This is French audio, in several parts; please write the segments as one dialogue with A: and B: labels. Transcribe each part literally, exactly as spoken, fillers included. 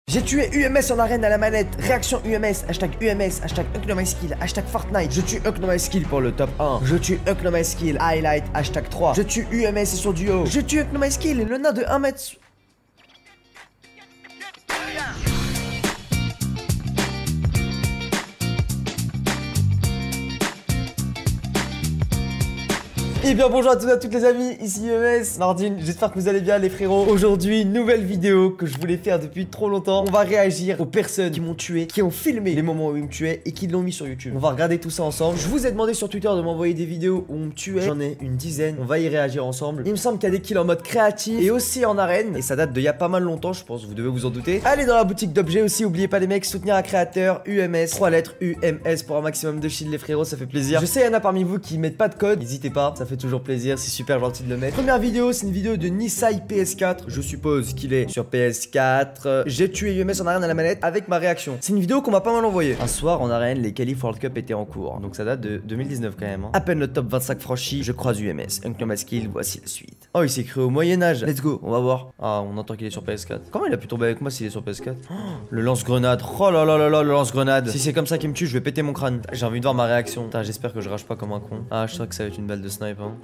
A: J'ai tué U M S en arène à la manette. Réaction U M S, hashtag U M S, hashtag UnkNoMySkill, hashtag Fortnite. Je tue UnkNoMySkill pour le top un. Je tue UnkNoMySkill, highlight, hashtag trois. Je tue U M S et son duo. Je tue UnkNoMySkill, le nain de un mètre. Et bien bonjour à tous et à toutes les amis, ici U M S, Nardine, j'espère que vous allez bien les frérots. Aujourd'hui, nouvelle vidéo que je voulais faire depuis trop longtemps. On va réagir aux personnes qui m'ont tué, qui ont filmé les moments où ils me tuaient et qui l'ont mis sur YouTube. On va regarder tout ça ensemble. Je vous ai demandé sur Twitter de m'envoyer des vidéos où on me tuait. J'en ai une dizaine, on va y réagir ensemble. Il me semble qu'il y a des kills en mode créatif et aussi en arène. Et ça date d'il y a pas mal longtemps, je pense, vous devez vous en douter. Allez dans la boutique d'objets aussi, oubliez pas les mecs, soutenir un créateur, U M S, trois lettres U M S pour un maximum de shield les frérots, ça fait plaisir. Je sais, il y en a parmi vous qui mettent pas de code, n'hésitez pas, ça fait toujours plaisir, c'est super gentil de le mettre. Première vidéo, c'est une vidéo de Nisai P S quatre. Je suppose qu'il est sur P S quatre. J'ai tué U M S en arène à la manette avec ma réaction. C'est une vidéo qu'on m'a pas mal envoyée. Un soir en arène, les qualifs World Cup étaient en cours. Donc ça date de deux mille dix-neuf quand même. Hein. À peine le top vingt-cinq franchi, je croise U M S. UnkNoMySkill, voici la suite. Oh, il s'est créé au Moyen-Âge. Let's go, on va voir. Ah, on entend qu'il est sur P S quatre. Comment il a pu tomber avec moi s'il est sur P S quatre? Oh, le lance-grenade. Oh là là là là, le lance-grenade. Si c'est comme ça qu'il me tue, je vais péter mon crâne. J'ai envie de voir ma réaction. J'espère que je rage pas comme un con. Ah, je sens que ça va être une balle de snipe. Hein.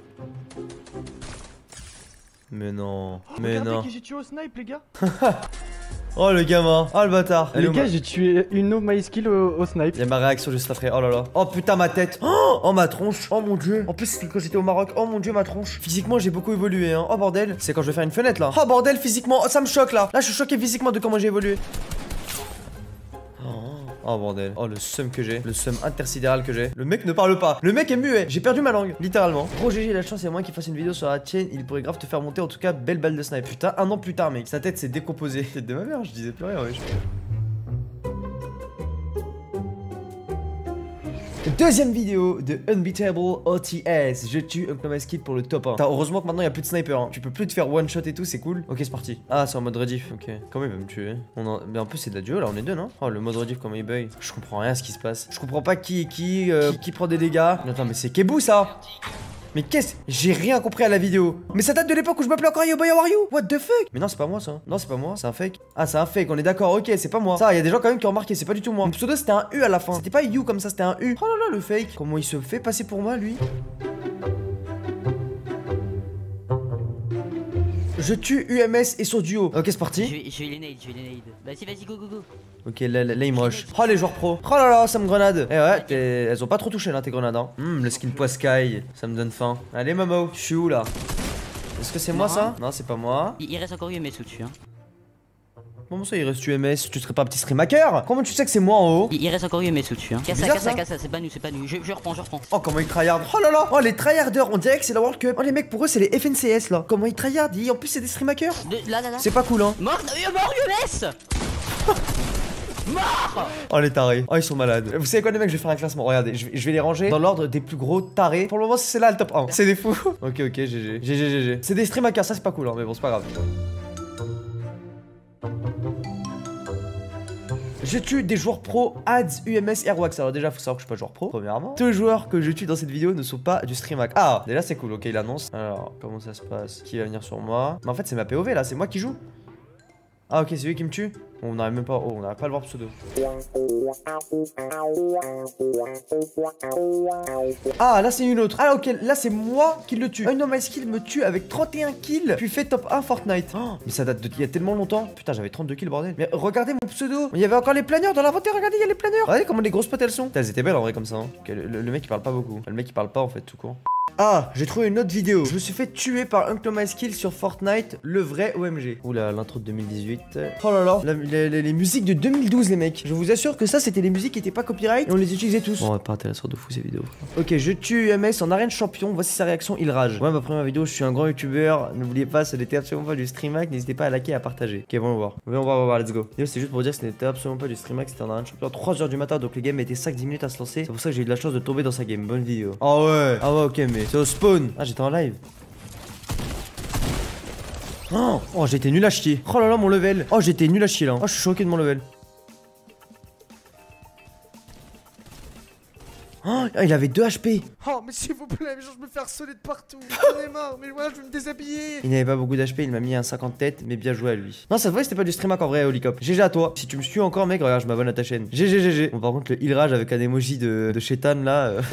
A: Mais non,
B: oh,
A: mais
B: regardez
A: non.
B: Qui j'ai tué au snipe, les gars.
A: Oh le gamin, oh le bâtard.
B: Les gars, j'ai tué une UnkNoMySkill au, au snipe.
A: Il y a ma réaction juste après, oh là là. Oh putain ma tête. Oh, oh ma tronche, oh mon dieu. En plus c'était quand j'étais au Maroc, oh mon dieu ma tronche. Physiquement j'ai beaucoup évolué hein, oh bordel. C'est quand je vais faire une fenêtre là. Oh bordel physiquement, oh, ça me choque là. Là je suis choqué physiquement de comment j'ai évolué. Oh bordel, oh le seum que j'ai, le seum intersidéral que j'ai. Le mec ne parle pas, le mec est muet, j'ai perdu ma langue, littéralement. Gros G G, la chance, il y a moins qu'il fasse une vidéo sur la chaîne, il pourrait grave te faire monter en tout cas, belle balle de snipe. Putain, un an plus tard mec, sa tête s'est décomposée. Tête de ma mère, je disais plus rien, wesh. Deuxième vidéo de Unbeatable O T S. Je tue UnkNoMySkill pour le top un. Heureusement que maintenant il n'y a plus de sniper. Hein. Tu peux plus te faire one shot et tout, c'est cool. Ok, c'est parti. Ah, c'est en mode rediff. Ok. Comment il va me tuer on en... Mais en plus, c'est de la duo là, on est deux, non? Oh, le mode rediff, comment il bug. Je comprends rien à ce qui se passe. Je comprends pas qui est qui, euh, qui, qui prend des dégâts. Attends, mais c'est Kebou ça. Mais qu'est-ce? J'ai rien compris à la vidéo. Mais ça date de l'époque où je m'appelais encore Yo Boy How Are You? What the fuck? Mais non, c'est pas moi ça. Non, c'est pas moi, c'est un fake. Ah, c'est un fake, on est d'accord, ok, c'est pas moi. Ça, il y a des gens quand même qui ont remarqué, c'est pas du tout moi. Mon pseudo c'était un U à la fin. C'était pas You comme ça, c'était un U. Oh là là, le fake. Comment il se fait passer pour moi lui? Je tue U M S et son duo. Ok, c'est parti.
C: Je vais, je vais les nade, je vais les nade. Vas-y, vas-y, go, go, go.
A: Ok, là, là, là il me rush. Oh, les joueurs pro. Oh là là, ça me grenade. Eh ouais, elles ont pas trop touché là, tes grenades. Hein. Hum, le skin Poiscaille, ça me donne faim. Allez, Momo, je suis où là? Est-ce que c'est moi ça? Non, c'est pas moi.
C: Il, il reste encore U M S au-dessus. Hein.
A: Comment ça, il reste U M S? Tu serais pas un petit streamaker? Comment tu sais que c'est moi en haut?
C: Il, il reste encore U M S au-dessus. Hein. Cassa, cassa, cassa, c'est pas nous, c'est pas nous. Je, je reprends, je reprends.
A: Oh, comment ils tryhard. Oh là là. Oh, les tryharders, on dirait que c'est la World Cup. Oh, les mecs, pour eux, c'est les F N C S là. Comment ils tryhard? En plus, c'est des streamakers.
C: De, là, là, là.
A: C'est pas cool, hein.
C: Mort, euh, mort U M S. Mort.
A: Oh les tarés, oh ils sont malades. Vous savez quoi les mecs, je vais faire un classement, regardez, je vais, je vais les ranger dans l'ordre des plus gros tarés. Pour le moment c'est là le top un, c'est des fous. Ok ok, G G, G G G G. C'est des streamers, ça c'est pas cool hein, mais bon c'est pas grave. Je tue des joueurs pro, Ads, U M S, Airwax. Alors déjà faut savoir que je suis pas joueur pro, premièrement. Tous les joueurs que je tue dans cette vidéo ne sont pas du streamac. Ah, déjà c'est cool, ok il annonce. Alors, comment ça se passe? Qui va venir sur moi? Mais en fait c'est ma P O V là, c'est moi qui joue. Ah ok, c'est lui qui me tue. On n'arrive même pas, oh, on n'arrive pas à le voir pseudo. Ah là c'est une autre. Ah ok, là c'est moi qui le tue. UnkNoMySkill me tue avec trente et un kills, puis fait top un Fortnite. Oh, mais ça date d'il y a tellement longtemps. Putain, j'avais trente-deux kills bordel. Mais regardez mon pseudo. Il y avait encore les planeurs dans l'inventaire, regardez, il y a les planeurs. Regardez comment les grosses potes elles sont. Putain, elles étaient belles en vrai comme ça. Hein. Okay, le, le mec il parle pas beaucoup. Le mec il parle pas en fait tout court. Ah, j'ai trouvé une autre vidéo. Je me suis fait tuer par UnkNoMySkill sur Fortnite, le vrai O M G. Oula, l'intro de deux mille dix-huit. Oh là là, la, la, la, les musiques de deux mille douze, les mecs. Je vous assure que ça, c'était les musiques qui étaient pas copyright et on les utilisait tous. Bon, pas intéressant de fou ces vidéos. Ok, je tue U M S en arène champion. Voici sa réaction, il rage. Ouais, ma première vidéo, je suis un grand youtubeur. N'oubliez pas, ce n'était absolument pas du streamac. N'hésitez pas à liker et à partager. Ok, bon, on va voir. On va voir, on va voir, let's go. C'est juste pour dire que ce n'était absolument pas du streamac. C'était en arène champion. trois heures du matin, donc le game était cinq dix minutes à se lancer. C'est pour ça que j'ai eu de la chance de tomber dans sa game. Bonne vidéo. Ah ouais, ah ouais, ok, mais c'est au spawn. Ah, j'étais en live. Oh, oh j'ai été nul à chier. Oh là là, mon level. Oh, j'ai été nul à chier là. Oh, je suis choqué de mon level. Oh, il avait deux H P.
D: Oh, mais s'il vous plaît, mais genre, je me fais harceler de partout. J'en ai marre, mais voilà, je vais me déshabiller.
A: Il n'avait pas beaucoup d'H P, il m'a mis un cinquante tête, mais bien joué à lui. Non, ça se voit, c'était pas du streamac en vrai, Holicop. G G à toi. Si tu me suis encore, mec, regarde, je m'abonne à ta chaîne. G G, G G. Bon, par contre, le heal rage avec un emoji de, de chétan là. Euh...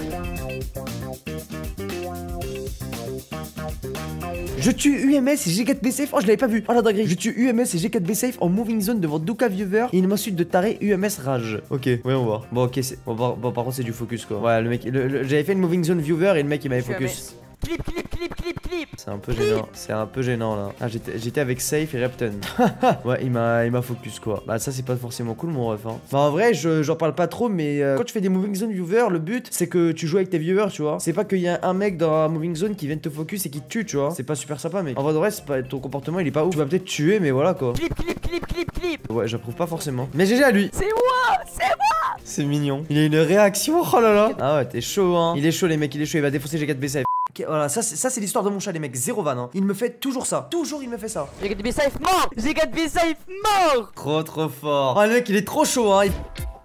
A: Je tue U M S et G quatre B safe. Oh, je l'avais pas vu. Oh la dinguerie. Je tue U M S et G quatre B safe en moving zone devant Duka Viewer. Et il m'insulte de taré U M S rage. Ok, ouais, on va. Bon, ok, c'est. Bon, bon, bon, par contre, c'est du focus quoi. Ouais, le mec. le- le- J'avais fait une moving zone viewer et le mec il m'avait focus.
C: Clip, clip, clip, clip, clip.
A: C'est un peu gênant. C'est un peu gênant là. Ah, j'étais j'étais avec Safe et Repton. Ouais, il m'a il m'a focus quoi. Bah, ça, c'est pas forcément cool, mon ref. Hein. Bah, en vrai, je- j'en parle pas trop, mais euh, quand tu fais des moving zone viewer, le but c'est que tu joues avec tes viewers, tu vois. C'est pas qu'il y a un mec dans la moving zone qui vient te focus et qui te tue, tu vois. C'est pas super sympa, mec. En vrai, de vrai, c'est pas ton comportement, il est pas ouf. Tu vas peut-être tuer, mais voilà quoi.
C: Clip, clip, clip, clip, clip.
A: Ouais, j'approuve pas forcément. Mais G G à lui.
C: C'est moi, c'est moi.
A: C'est mignon. Il a une réaction. Oh là là. Ah ouais, t'es chaud, hein. Il est chaud, les mecs, il est chaud. Il va défoncer G quatre B safe. Ok, voilà, ça c'est ça, c'est l'histoire de mon chat, les mecs. Zéro van, hein. Il me fait toujours ça. Toujours, il me fait ça.
C: J'ai quatre B safe mort. J'ai quatre B safe mort.
A: Trop, trop fort. Oh, le mec, il est trop chaud, hein. Il-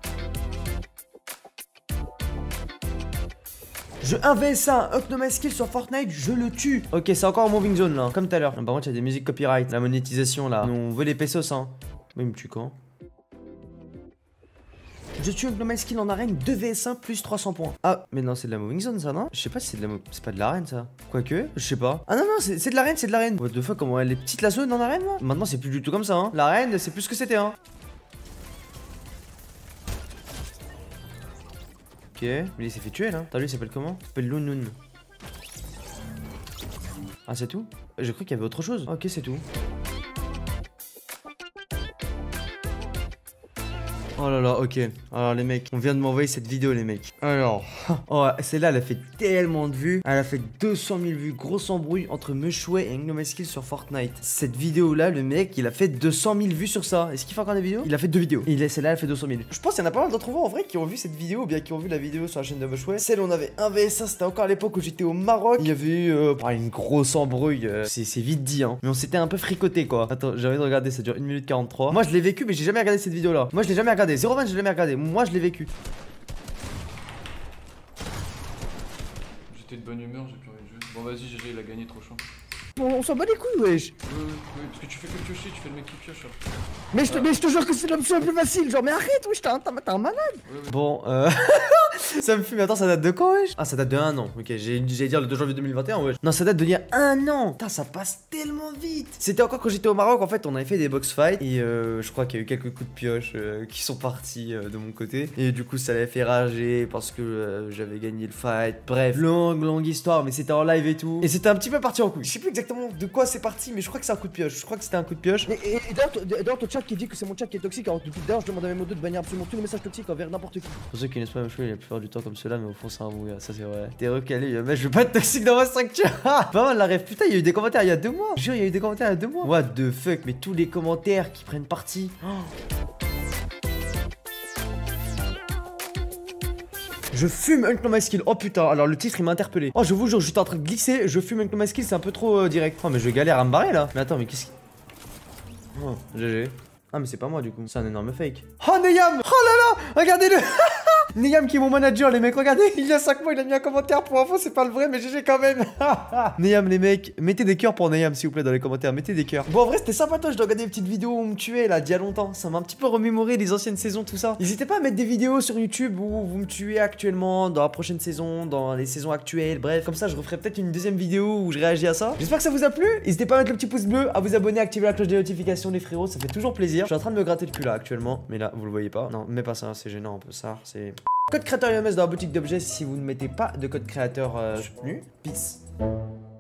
A: Je un v s un, up no my skill sur Fortnite, je le tue. Ok, c'est encore en moving zone là, comme tout à l'heure. Par contre, il y a des musiques copyright. La monétisation là. On veut les pesos, hein. Mais il me tue quand? Je tue up no my skill en arène, deux v s un plus trois cents points. Ah, mais non, c'est de la moving zone ça, non? Je sais pas si c'est de la mo- c'est pas de l'arène ça. Quoique, je sais pas. Ah non, non, c'est c'est de l'arène, c'est de l'arène. What the fuck, comment elle est petite la zone en arène là? Maintenant, c'est plus du tout comme ça, hein. L'arène, c'est plus ce que c'était, hein. Ok, mais il s'est fait tuer là. T'as lui, il s'appelle comment? Il s'appelle Lunun. Ah, c'est tout? J'ai cru qu'il y avait autre chose. Ok, c'est tout. Oh là là, ok. Alors les mecs, on vient de m'envoyer cette vidéo les mecs. Alors, oh, celle-là elle a fait tellement de vues. Elle a fait deux cent mille vues. Grosse embrouille entre Meshway et Ngnomeskill sur Fortnite. Cette vidéo là, le mec il a fait deux cent mille vues sur ça. Est-ce qu'il fait encore des vidéos? Il a fait deux vidéos. Et celle-là elle a fait deux cent mille. Je pense qu'il y en a pas mal d'entre vous en vrai qui ont vu cette vidéo ou bien qui ont vu la vidéo sur la chaîne de Meshway. Celle où on avait un v s un, c'était encore à l'époque où j'étais au Maroc. Il y avait eu euh, une grosse embrouille. euh, C'est c'est vite dit hein. Mais on s'était un peu fricoté quoi. Attends, j'ai envie de regarder, ça dure une minute quarante-trois. Moi je l'ai vécu mais j'ai jamais regardé cette vidéo là. Moi je l'ai jamais regardé. zéro vingt, je l'ai jamais regardé. Moi je l'ai vécu.
E: J'étais de bonne humeur, j'ai plus envie de jouer. Bon vas-y G G, il a gagné, trop chaud.
A: On, on s'en bat les couilles wesh.
E: Oui, oui, oui, parce que tu fais que piocher, tu fais le mec qui pioche. Hein.
A: Mais je te, mais je te jure que c'est l'option la plus facile. Genre mais arrête wesh, t'es un, t'es un malade.
E: Oui, oui.
A: Bon euh... ça me fume. Attends, ça date de quand wesh? Ah, ça date de un an. Ok, j'ai j'allais dire le deux janvier deux mille vingt et un wesh. Non, ça date d'il y a un an. Putain, ça passe tellement vite. C'était encore quand j'étais au Maroc. En fait, on avait fait des box fights et euh, je crois qu'il y a eu quelques coups de pioche euh, qui sont partis euh, de mon côté. Et du coup, ça l'avait fait rager parce que euh, j'avais gagné le fight. Bref, longue, longue histoire, mais c'était en live et tout. Et c'était un petit peu parti en couille. Je sais plus exactement de quoi c'est parti, mais je crois que c'est un coup de pioche. Je crois que c'était un coup de pioche.
D: Et, et, et d'ailleurs, d'ailleurs, ton chat qui dit que c'est mon chat qui est toxique, alors depuis d'ailleurs, je demande à mes modos de bannir absolument tous les messages toxiques envers n'importe qui.
A: Pour ceux qui n'aiment pas me jouer la plupart du temps comme cela, mais au fond, c'est un brouillard. Ça, c'est vrai. T'es recalé, mais je veux pas être toxique dans ma structure. Pas mal la rêve. Putain, il y a eu des commentaires il y a deux mois. Je jure, il y a eu des commentaires il y a deux mois. What the fuck, mais tous les commentaires qui prennent parti. Oh. Je fume un my skill. Oh putain, alors le titre il m'a interpellé. Oh, je vous jure, j'étais en train de glisser. Je fume un my skill, c'est un peu trop euh, direct. Oh, mais je galère à me barrer là. Mais attends, mais qu'est-ce qui. Oh, G G. Ah, mais c'est pas moi du coup, c'est un énorme fake. Oh, Neyam. Oh là là, regardez-le. Neyam qui est mon manager, les mecs, regardez, il y a cinq mois, il a mis un commentaire pour info, c'est pas le vrai, mais G G quand même. Neyam, les mecs, mettez des cœurs pour Neyam, s'il vous plaît, dans les commentaires, mettez des cœurs. Bon, en vrai, c'était sympatoche de regarder des petites vidéos où on me tuait là, d'il y a longtemps. Ça m'a un petit peu remémoré les anciennes saisons, tout ça. N'hésitez pas à mettre des vidéos sur YouTube où vous me tuez actuellement, dans la prochaine saison, dans les saisons actuelles, bref. Comme ça, je referai peut-être une deuxième vidéo où je réagis à ça. J'espère que ça vous a plu. N'hésitez pas à mettre le petit pouce bleu, à vous abonner, à activer la cloche des notifications, les frérots, ça fait toujours plaisir. Je suis en train de me gratter le cul là, actuellement, mais là, vous le voyez pas. Non, mais pas ça, c'est gênant un peu ça, c'est. Code créateur U M S dans la boutique d'objets si vous ne mettez pas de code créateur euh, nu. Peace.